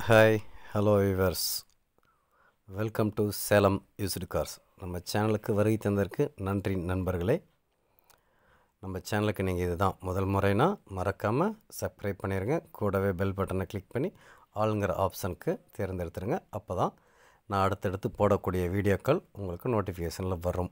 Hi hello viewers, welcome to Salem used cars. நம்ம சேனலுக்கு வருகை தந்ததற்கு நன்றி நண்பர்களே. நம்ம சேனலுக்கு நீங்கள் இதுதான் முதல் முறைனா மறக்காமல் சப்ஸ்கிரைப் பண்ணிடுங்க. கூடவே பெல் பட்டனை கிளிக் பண்ணி ஆளுங்கிற ஆப்ஷனுக்கு தேர்ந்தெடுத்துருங்க. அப்போ தான் நான் அடுத்தடுத்து போடக்கூடிய வீடியோக்கள் உங்களுக்கு நோட்டிஃபிகேஷனில் வரும்.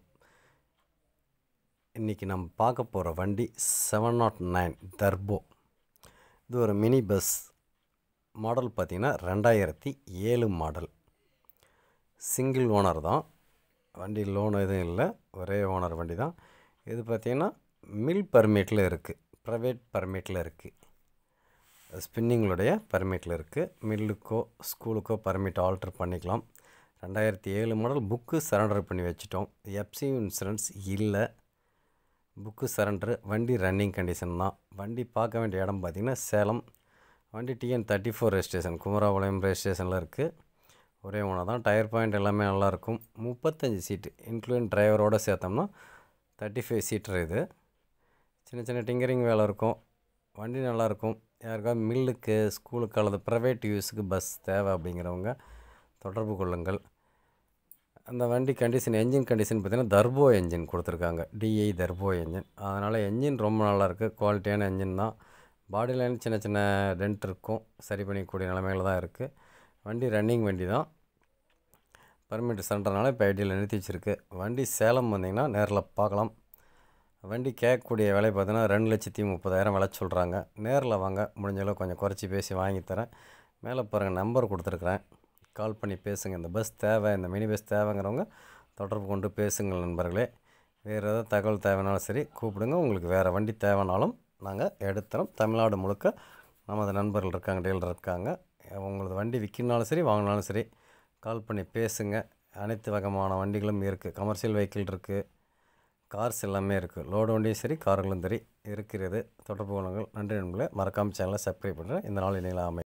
இன்றைக்கி நம்ம பார்க்க போகிற வண்டி 709 டர்போ. இது ஒரு மினி பஸ். மாடல் பார்த்திங்கன்னா 2007 மாடல். சிங்கிள் ஓனர் தான் வண்டி, லோன் எதுவும் இல்லை, ஒரே ஓனர் வண்டி தான். இது பார்த்திங்கன்னா மில் பர்மிட்டில் இருக்குது, ப்ரைவேட் பர்மிட்டில் இருக்குது, ஸ்பின்னிங்களுடைய பர்மிட்டில் இருக்குது. மில்லுக்கோ ஸ்கூலுக்கோ பர்மிட் ஆல்ட்ரு பண்ணிக்கலாம். 2007 மாடல். புக்கு சரண்டர் பண்ணி வச்சுட்டோம். எஃப்சி இன்சூரன்ஸ் இல்லை, புக்கு சரண்டரு. வண்டி ரன்னிங் கண்டிஷன் தான். வண்டி பார்க்க வேண்டிய இடம் பார்த்திங்கன்னா சேலம். வண்டி TN 34 ரெஜிஸ்ட்ரேஷன், குமராபாளையம் ரெஜிஸ்ட்ரேஷனில் இருக்குது. ஒரே ஒன்று தான். டயர் பாயிண்ட் எல்லாமே நல்லாயிருக்கும். 35 சீட்டு இன்க்ளூடிங் டிரைவரோடு சேர்த்தோம்னா 35 சீட்டர். இது சின்ன சின்ன டிங்கரிங் வேலை இருக்கும். வண்டி நல்லாயிருக்கும். யாருக்காவது மில்லுக்கு ஸ்கூலுக்கு அல்லது ப்ரைவேட் யூஸுக்கு பஸ் தேவை அப்படிங்கிறவங்க தொடர்பு கொள்ளுங்கள். அந்த வண்டி கண்டிஷன், என்ஜின் கண்டிஷன் பார்த்திங்கன்னா டர்போ என்ஜின் கொடுத்துருக்காங்க, DI டர்போ என்ஜின். அதனால் என்ஜின் ரொம்ப நல்லாயிருக்கு, குவாலிட்டியான என்ஜின் தான். பாடி லைன் சின்ன சின்ன டென்ட் இருக்கும், சரி பண்ணிக்கூடிய நிலைமையில் தான் இருக்குது. வண்டி ரன்னிங் வண்டி தான். பர்மிட் சரண்டர்னால இப்போ ஐடியில் நிறுத்தி வச்சுருக்கு. வண்டி சேலம் வந்திங்கன்னா நேரில் பார்க்கலாம். வண்டி கேட்கக்கூடிய விலை பார்த்தீங்கன்னா 2,30,000 விலை சொல்கிறாங்க. நேரில் வாங்க, முடிஞ்சளவு கொஞ்சம் குறைச்சி பேசி வாங்கித்தரேன். மேலே பாருங்கள், நம்பர் கொடுத்துருக்குறேன், கால் பண்ணி பேசுங்க. இந்த பஸ் தேவை, இந்த மினி பஸ் தேவைங்கிறவங்க தொடர்பு கொண்டு பேசுங்கள் நண்பர்களே. வேறு ஏதாவது தகவல் தேவைனாலும் சரி கூப்பிடுங்க. உங்களுக்கு வேறு வண்டி தேவைனாலும் நாங்கள் எடுத்துகிறோம். தமிழ்நாடு முழுக்க நமது நண்பர்கள் இருக்காங்க, டீலர் இருக்காங்க. உங்களது வண்டி விற்கினாலும் சரி வாங்கினாலும் சரி கால் பண்ணி பேசுங்க. அனைத்து வகையான வண்டிகளும் இருக்குது. கமர்ஷியல் வெஹிக்கிள் இருக்குது, கார்ஸ் எல்லாமே இருக்குது. லோடு வண்டியும் சரி கார்களும் சரி இருக்கிறது. தொடர்பு கொள்ளுங்கள். நன்றி நண்பர்களே. மறக்காமல் சேனலை சப்ஸ்கிரைப் பண்ணுறேன். இந்த நாள் இணையலாம்.